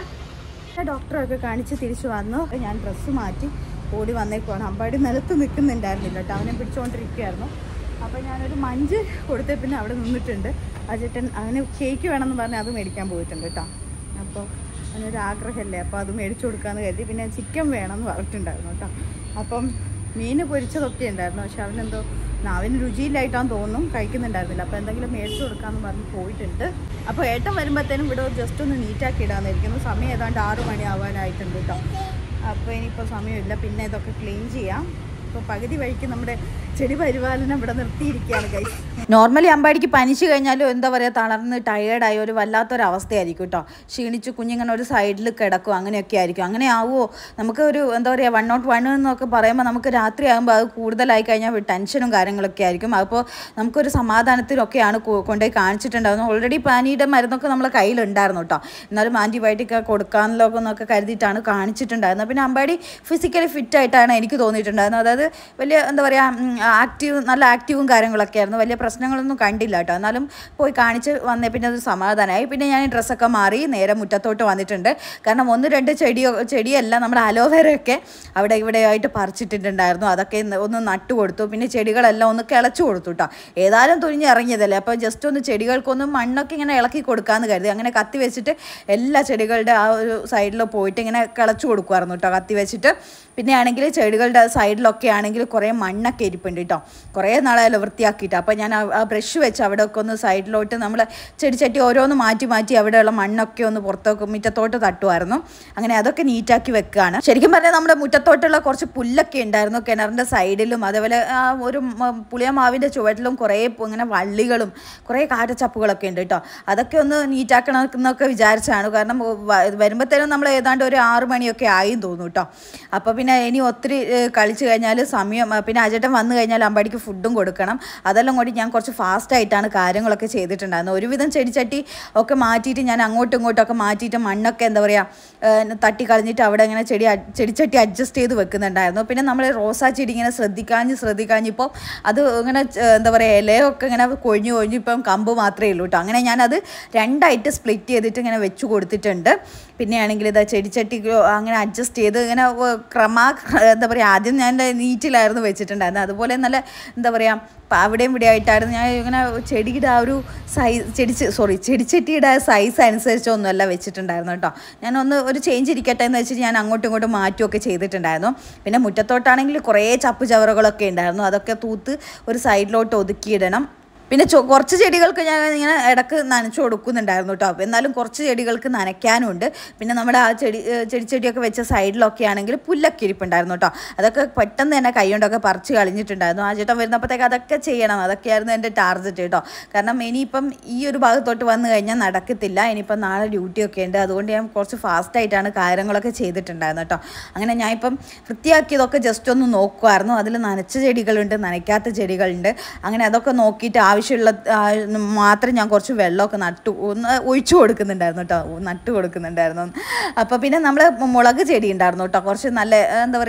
A: ഡോക്ടറൊക്കെ കാണിച്ച് തിരിച്ചു വന്നു. ഞാൻ ഡ്രസ്സ് മാറ്റി ഓടി വന്നേക്കുവാണ്. അമ്പാടി നിലത്ത് നിൽക്കുന്നുണ്ടായിരുന്നില്ല കേട്ടോ, അവനെ പിടിച്ചുകൊണ്ടിരിക്കുകയായിരുന്നു. അപ്പോൾ ഞാനൊരു മഞ്ച് കൊടുത്തേ പിന്നെ അവിടെ നിന്നിട്ടുണ്ട്. അജേട്ടൻ അവന് കേക്ക് വേണമെന്ന് പറഞ്ഞാൽ അത് മേടിക്കാൻ പോയിട്ടുണ്ട് കേട്ടോ. അപ്പോൾ അവനൊരു ആഗ്രഹമല്ലേ, അപ്പോൾ അത് മേടിച്ചു കൊടുക്കാമെന്ന് കരുതി. പിന്നെ ചിക്കൻ വേണമെന്ന് പറഞ്ഞിട്ടുണ്ടായിരുന്നു കേട്ടോ. അപ്പം മീൻ പൊരിച്ചതൊക്കെ ഉണ്ടായിരുന്നു, പക്ഷെ അവനെന്തോ നാവിന് രുചിയില്ലായിട്ടാന്ന് തോന്നും, കഴിക്കുന്നുണ്ടായിരുന്നില്ല. അപ്പോൾ എന്തെങ്കിലും മേടിച്ചു കൊടുക്കാമെന്ന് പറഞ്ഞ് പോയിട്ടുണ്ട്. അപ്പോൾ ഏട്ടൻ വരുമ്പോഴത്തേനും ഇവിടെ ജസ്റ്റ് ഒന്ന് നീറ്റാക്കി ഇടാമെന്നിരിക്കുന്നു. സമയം ഏതാണ്ട് ആറു മണി ആവാനായിട്ടുണ്ട് കേട്ടോ. അപ്പോൾ ഇനിയിപ്പോൾ സമയമില്ല, പിന്നെ ഇതൊക്കെ ക്ലീൻ ചെയ്യാം. ഇപ്പോൾ പകുതി വഴിക്ക് നമ്മുടെ ചെടി പരിപാലനം ഇവിടെ നിർത്തിയിരിക്കുകയാണ് കൈ. നോർമലി അമ്പാടിക്ക് പനിച്ചു കഴിഞ്ഞാലും എന്താ പറയുക, തളർന്ന് ടയേർഡായി ഒരു വല്ലാത്തൊരവസ്ഥയായിരിക്കും കേട്ടോ. ക്ഷീണിച്ച് കുഞ്ഞിങ്ങനെ ഒരു സൈഡിൽ കിടക്കും, അങ്ങനെയൊക്കെ ആയിരിക്കും. അങ്ങനെ ആവുമോ നമുക്ക് ഒരു എന്താ പറയുക വൺ നോട്ട് വൺ എന്നൊക്കെ പറയുമ്പോൾ നമുക്ക് രാത്രി ആകുമ്പോൾ അത് കൂടുതലായി കഴിഞ്ഞാൽ ടെൻഷനും കാര്യങ്ങളൊക്കെ ആയിരിക്കും. അപ്പോൾ നമുക്കൊരു സമാധാനത്തിലൊക്കെയാണ് കൊണ്ടുപോയി കാണിച്ചിട്ടുണ്ടായിരുന്നു. ഓൾറെഡി പനിയുടെ മരുന്നൊക്കെ നമ്മളെ കയ്യിലുണ്ടായിരുന്നു കേട്ടോ. എന്നാലും ആൻറ്റിബയോട്ടിക് കൊടുക്കാനല്ലോ എന്നൊക്കെ കരുതിയിട്ടാണ് കാണിച്ചിട്ടുണ്ടായിരുന്നത്. പിന്നെ അമ്പാടി ഫിസിക്കലി ഫിറ്റായിട്ടാണ് എനിക്ക് തോന്നിയിട്ടുണ്ടായിരുന്നത്. അതായത് വലിയ എന്താ പറയുക ആക്റ്റീവ് നല്ല ആക്റ്റീവും കാര്യങ്ങളൊക്കെ ആയിരുന്നു. വലിയ പ്രശ്നങ്ങളൊന്നും കണ്ടില്ല കേട്ടോ. എന്നാലും പോയി കാണിച്ച് വന്നേ പിന്നെ അത് സമാധാനമായി. പിന്നെ ഞാൻ ഡ്രസ്സൊക്കെ മാറി നേരെ മുറ്റത്തോട്ട് വന്നിട്ടുണ്ട്. കാരണം ഒന്ന് രണ്ട് ചെടിയോ ചെടിയല്ല നമ്മുടെ അലോവേരയൊക്കെ അവിടെ ഇവിടെ ആയിട്ട് പറിച്ചിട്ടിട്ടുണ്ടായിരുന്നു. അതൊക്കെ ഒന്ന് നട്ടു കൊടുത്തു. പിന്നെ ചെടികളെല്ലാം ഒന്ന് കിളച്ചു കൊടുത്തു കേട്ടോ. ഏതായാലും തുനിഞ്ഞ് ഇറങ്ങിയതല്ലേ, അപ്പോൾ ജസ്റ്റ് ഒന്ന് ചെടികൾക്കൊന്ന് മണ്ണൊക്കെ ഇങ്ങനെ ഇളക്കി കൊടുക്കാമെന്ന് കരുതി. അങ്ങനെ കത്തി വെച്ചിട്ട് എല്ലാ ചെടികളുടെ ആ ഒരു സൈഡിൽ പോയിട്ട് ഇങ്ങനെ കിളച്ചു കൊടുക്കുമായിരുന്നു കേട്ടോ കത്തി വെച്ചിട്ട്. പിന്നെ ആണെങ്കിൽ ചെടികളുടെ സൈഡിലൊക്കെ ആണെങ്കിൽ കുറേ മണ്ണൊക്കെ ഇരിപ്പുണ്ട് കേട്ടോ. കുറേ നാളായാലും വൃത്തിയാക്കിയിട്ട്. അപ്പോൾ ഞാൻ ആ ബ്രഷ് വെച്ച് അവിടെയൊക്കെ ഒന്ന് സൈഡിലോട്ട് നമ്മൾ ചെടിച്ചട്ടി ഓരോന്ന് മാറ്റി മാറ്റി അവിടെയുള്ള മണ്ണൊക്കെ ഒന്ന് പുറത്തൊക്കെ മുറ്റത്തോട്ട് തട്ടുമായിരുന്നു. അങ്ങനെ അതൊക്കെ നീറ്റാക്കി വെക്കുകയാണ്. ശരിക്കും പറഞ്ഞാൽ നമ്മുടെ മുറ്റത്തോട്ടുള്ള കുറച്ച് പുല്ലൊക്കെ ഉണ്ടായിരുന്നു കിണറിൻ്റെ സൈഡിലും. അതേപോലെ ആ ഒരു പുളിയ മാവിൻ്റെ ചുവട്ടിലും കുറേ ഇങ്ങനെ വള്ളികളും കുറേ കാറ്റച്ചപ്പുകളൊക്കെ ഉണ്ട് കേട്ടോ. അതൊക്കെ ഒന്ന് നീറ്റാക്കണം എന്നൊക്കെ വിചാരിച്ചാണ്. കാരണം വരുമ്പോഴത്തേനും നമ്മൾ ഏതാണ്ട് ഒരു ആറ് മണിയൊക്കെ ആയി തോന്നും കേട്ടോ. അപ്പോൾ പിന്നെ ഇനി ഒത്തിരി കളിച്ച് കഴിഞ്ഞാൽ സമയം, പിന്നെ അജേട്ടൻ വന്നു കഴിഞ്ഞാൽ അമ്പാടിക്ക് ഫുഡും കൊടുക്കണം. അതെല്ലാം കൂടി ഞാൻ കുറച്ച് ഫാസ്റ്റായിട്ടാണ് കാര്യങ്ങളൊക്കെ ചെയ്തിട്ടുണ്ടായിരുന്നത്. ഒരുവിധം ചെടിച്ചട്ടി ഒക്കെ മാറ്റിയിട്ട് ഞാൻ അങ്ങോട്ടും ഇങ്ങോട്ടൊക്കെ മാറ്റിയിട്ട് മണ്ണൊക്കെ എന്താ പറയുക തട്ടി കളഞ്ഞിട്ട് അവിടെ ഇങ്ങനെ ചെടി ചെടിച്ചട്ടി അഡ്ജസ്റ്റ് ചെയ്ത് വെക്കുന്നുണ്ടായിരുന്നു. പിന്നെ നമ്മൾ റോസാ ചെടി ഇങ്ങനെ ശ്രദ്ധിക്കാഞ്ഞ് ശ്രദ്ധിക്കാഞ്ഞിപ്പോൾ അത് ഇങ്ങനെ എന്താ പറയുക ഇലയൊക്കെ ഇങ്ങനെ കൊഴിഞ്ഞു കൊഴിഞ്ഞു ഇപ്പം കമ്പ് മാത്രമേ ഉള്ളൂ കേട്ടോ. അങ്ങനെ ഞാനത് രണ്ടായിട്ട് സ്പ്ലിറ്റ് ചെയ്തിട്ട് ഇങ്ങനെ വെച്ച് കൊടുത്തിട്ടുണ്ട്. പിന്നെ ആണെങ്കിൽ ഇതാ ചെടിച്ചട്ടി അങ്ങനെ അഡ്ജസ്റ്റ് ചെയ്ത് ഇങ്ങനെ ക്രമാ എന്താ പറയുക ആദ്യം ഞാൻ നീറ്റിലായിരുന്നു വെച്ചിട്ടുണ്ടായിരുന്നത്. അതുപോലെ നല്ല എന്താ പറയുക അവിടെയും ഇവിടെ ആയിട്ടായിരുന്നു ഞാൻ ഇങ്ങനെ ചെടിയുടെ ആ ഒരു സൈസ് ചെടി സോറി ചെടിച്ചട്ടിയുടെ സൈസ് അനുസരിച്ചൊന്നുമല്ല വെച്ചിട്ടുണ്ടായിരുന്നു കേട്ടോ. ഞാനൊന്ന് ഒരു ചേഞ്ച് ഇരിക്കട്ടെ എന്ന് വെച്ചിട്ട് ഞാൻ അങ്ങോട്ടും ഇങ്ങോട്ടും മാറ്റുമൊക്കെ ചെയ്തിട്ടുണ്ടായിരുന്നു. പിന്നെ മുറ്റത്തോട്ടാണെങ്കിൽ കുറേ ചപ്പ് ചവറുകളൊക്കെ ഉണ്ടായിരുന്നു. അതൊക്കെ തൂത്ത് ഒരു സൈഡിലോട്ട് ഒതുക്കിയിടണം. പിന്നെ ചൊ കുറച്ച് ചെടികൾക്ക് ഞാൻ ഇങ്ങനെ ഇടക്ക് നനച്ചു കൊടുക്കുന്നുണ്ടായിരുന്നു കേട്ടോ. എന്നാലും കുറച്ച് ചെടികൾക്ക് നനയ്ക്കാനുണ്ട്. പിന്നെ നമ്മുടെ ആ ചെടി ചെടിച്ചെടിയൊക്കെ വെച്ച സൈഡിലൊക്കെ ആണെങ്കിൽ പുല്ലൊക്കെ ഇരിപ്പുണ്ടായിരുന്നു കേട്ടോ. അതൊക്കെ പെട്ടെന്ന് തന്നെ കൈ കൊണ്ടൊക്കെ പറിച്ച് കളഞ്ഞിട്ടുണ്ടായിരുന്നു. ആ ചേട്ടൻ വരുന്നപ്പോഴത്തേക്ക് അതൊക്കെ ചെയ്യണം. അതൊക്കെയായിരുന്നു എൻ്റെ ടാർഗറ്റ് കേട്ടോ. കാരണം ഇനിയിപ്പം ഈ ഒരു ഭാഗത്തോട്ട് വന്നു കഴിഞ്ഞാൽ നടക്കത്തില്ല. ഇനിയിപ്പം നാളെ ഡ്യൂട്ടിയൊക്കെ ഉണ്ട്. അതുകൊണ്ട് ഞാൻ കുറച്ച് ഫാസ്റ്റായിട്ടാണ് കാര്യങ്ങളൊക്കെ ചെയ്തിട്ടുണ്ടായിരുന്നു കേട്ടോ. അങ്ങനെ ഞാൻ ഇപ്പം വൃത്തിയാക്കിയതൊക്കെ ജസ്റ്റ് ഒന്ന് നോക്കുമായിരുന്നു. അതിൽ നനച്ച ചെടികളുണ്ട്, നനയ്ക്കാത്ത ചെടികളുണ്ട്. അങ്ങനെ അതൊക്കെ നോക്കിയിട്ട് ആവശ്യമുള്ള മാത്രം ഞാൻ കുറച്ച് വെള്ളമൊക്കെ നട്ടു ഒന്ന് ഒഴിച്ചു കൊടുക്കുന്നുണ്ടായിരുന്നു കേട്ടോ, നട്ടു കൊടുക്കുന്നുണ്ടായിരുന്നു. അപ്പോൾ പിന്നെ നമ്മൾ മുളക് ചെടി ഉണ്ടായിരുന്നു കേട്ടോ. കുറച്ച് നല്ല എന്താ പറയുക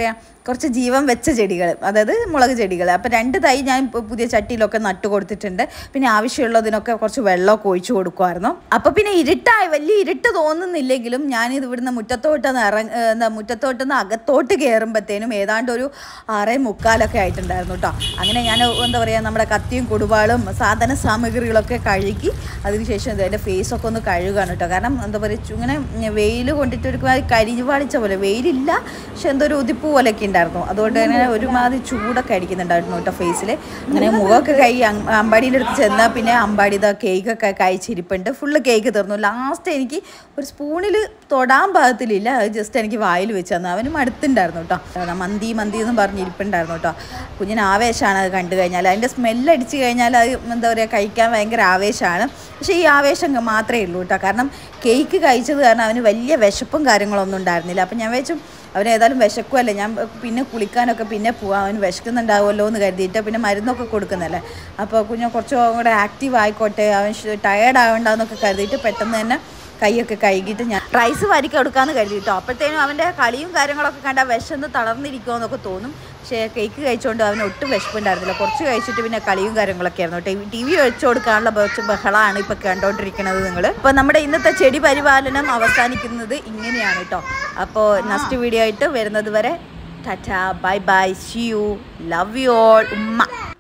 A: കുറച്ച് ജീവൻ വെച്ച ചെടികൾ, അതായത് മുളക് ചെടികൾ. അപ്പോൾ രണ്ട് തൈ ഞാൻ പുതിയ ചട്ടിയിലൊക്കെ നട്ടു കൊടുത്തിട്ടുണ്ട്. പിന്നെ ആവശ്യമുള്ളതിനൊക്കെ കുറച്ച് വെള്ളമൊക്കെ ഒഴിച്ചു കൊടുക്കുമായിരുന്നു. അപ്പോൾ പിന്നെ ഇരുട്ടായി, വലിയ ഇരുട്ട് തോന്നുന്നില്ലെങ്കിലും ഞാനിത് ഇവിടുന്ന് മുറ്റത്തോട്ടൊന്ന് ഇറങ്ങി എന്താ മുറ്റത്തോട്ടൊന്ന് അകത്തോട്ട് കയറുമ്പോഴത്തേനും ഏതാണ്ട് ഒരു ആറേ മുക്കാലൊക്കെ ആയിട്ടുണ്ടായിരുന്നു കേട്ടോ. അങ്ങനെ ഞാൻ എന്താ പറയുക, നമ്മുടെ കത്തിയും കുടുവാളും സാധന സാമഗ്രികളൊക്കെ കഴുകി അതിനുശേഷം എൻ്റെ ഫേസൊക്കെ ഒന്ന് കഴുകുകയാണ് കേട്ടോ. കാരണം എന്താ പറയുക, ഇങ്ങനെ വെയിൽ കൊണ്ടിട്ട് ഒരു കരിഞ്ഞു പാടിച്ച പോലെ, വെയിലില്ല പക്ഷെ എന്തോ ഒരു ഉതിപ്പ് പോലെയൊക്കെ ഉണ്ടായിരുന്നു. അതുകൊണ്ട് തന്നെ ഒരുമാതിരി ചൂടൊക്കെ അടിക്കുന്നുണ്ടായിരുന്നു കേട്ടോ ഫേസിൽ. അങ്ങനെ മുഖമൊക്കെ കൈ അമ്പാടിയുടെ അടുത്ത് ചെന്നാൽ പിന്നെ അമ്പാടി ഇതാ കേക്കൊക്കെ കഴിച്ചിരിപ്പുണ്ട്. ഫുള്ള് കേക്ക് തീർന്നു. ലാസ്റ്റ് എനിക്ക് ഒരു സ്പൂണിൽ തൊടാൻ പാകത്തിലില്ല, അത് ജസ്റ്റ് എനിക്ക് വായിൽ വെച്ച് തന്നു. അവനും അടുത്തുണ്ടായിരുന്നു കേട്ടോ. മന്തി മന്തി എന്നും പറഞ്ഞിരിപ്പുണ്ടായിരുന്നു കേട്ടോ. കുഞ്ഞിന് ആവേശമാണ് അത് കണ്ടു കഴിഞ്ഞാൽ. അതിൻ്റെ സ്മെല്ലടിച്ച് കഴിഞ്ഞാൽ അത് എന്താ പറയുക, കഴിക്കാൻ ഭയങ്കര ആവേശമാണ്. പക്ഷേ ഈ ആവേശം മാത്രമേ ഉള്ളൂ കേട്ടോ. കാരണം കേക്ക് കഴിച്ചത് കാരണം അവന് വലിയ വിശപ്പും കാര്യങ്ങളൊന്നും ഉണ്ടായിരുന്നില്ല. അപ്പം ഞാൻ വെച്ചു അവന് ഏതായാലും വിശക്കുമല്ലേ, ഞാൻ പിന്നെ കുളിക്കാനൊക്കെ പിന്നെ പോവാം, അവന് വിശക്കുന്നുണ്ടാവുമല്ലോ എന്ന് കരുതിയിട്ട് പിന്നെ മരുന്നൊക്കെ കൊടുക്കുന്നല്ലേ. അപ്പോൾ കുഞ്ഞ് കുറച്ചും കൂടെ ആക്റ്റീവ് ആയിക്കോട്ടെ, അവൻ ടയേർഡ് ആവേണ്ടെന്നൊക്കെ കരുതിയിട്ട് പെട്ടെന്ന് തന്നെ കൈയൊക്കെ കഴുകിയിട്ട് ഞാൻ റൈസ് വാരി കൊടുക്കാമെന്ന് കരുതിയിട്ടോ. അപ്പോഴത്തേനും അവൻ്റെ കളിയും കാര്യങ്ങളൊക്കെ കണ്ടാൽ വിശന്ന് തളർന്നിരിക്കുമോ എന്നൊക്കെ തോന്നും. പക്ഷേ കേക്ക് കഴിച്ചുകൊണ്ട് അവന് ഒട്ടും വിശപ്പുണ്ടായിരുന്നില്ല. കുറച്ച് കഴിച്ചിട്ട് പിന്നെ കളിയും കാര്യങ്ങളൊക്കെ ആയിരുന്നു. ടി വി ടി വി വെച്ച് കൊടുക്കാനുള്ള കുറച്ച് ബഹളമാണ് ഇപ്പോൾ കണ്ടുകൊണ്ടിരിക്കുന്നത് നിങ്ങൾ. അപ്പോൾ നമ്മുടെ ഇന്നത്തെ ചെടി പരിപാലനം അവസാനിക്കുന്നത് ഇങ്ങനെയാണ് കേട്ടോ. അപ്പോൾ നെക്സ്റ്റ് വീഡിയോ ആയിട്ട് വരുന്നത് വരെ tata, bye bye, see you, love you all, ഉമ്മ.